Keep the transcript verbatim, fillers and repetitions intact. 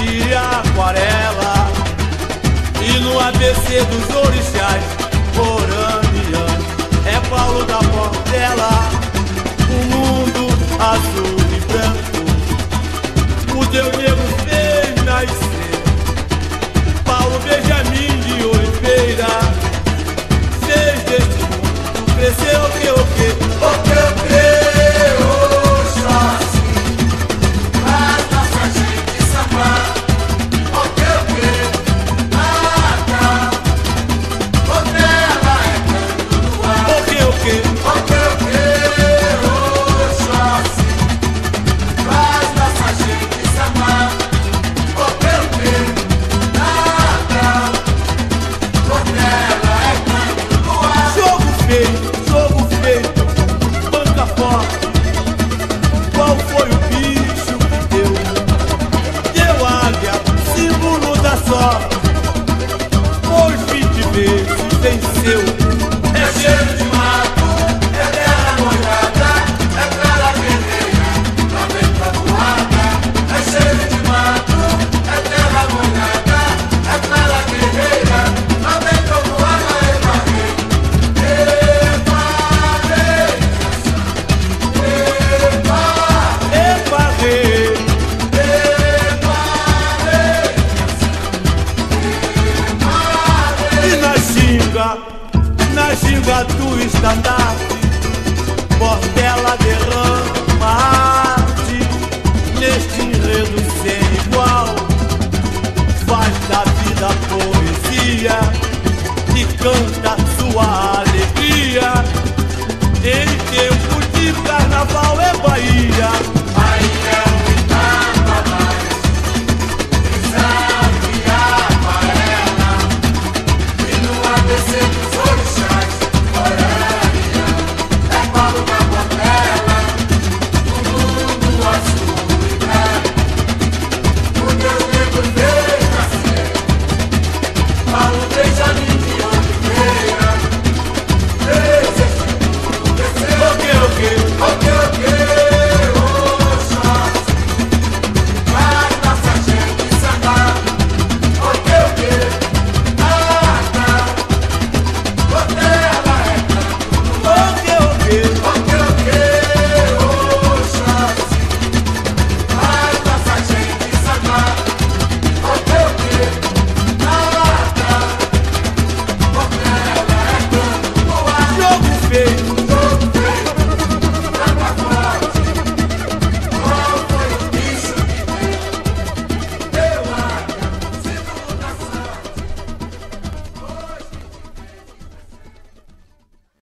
de aquarela. E no A B C dos orixás oranianos é Paulo da Portela. O mundo azul e branco o teu negro fez nascer. Paulo Benjamin de Oliveira fez deste mundo crescer. O que, o que, o que eu creio, só assim faz nossa gente sambar. O que eu creio, nada, quando ela é canto no ar. O que, o que, o que eu creio, só assim faz nossa gente sambar. O que eu creio, nada, quando ela é canto no ar. Jogo feito, jogo feito, banca forte. Qual foi o bicho que deu? Deu águia, símbolo da sorte.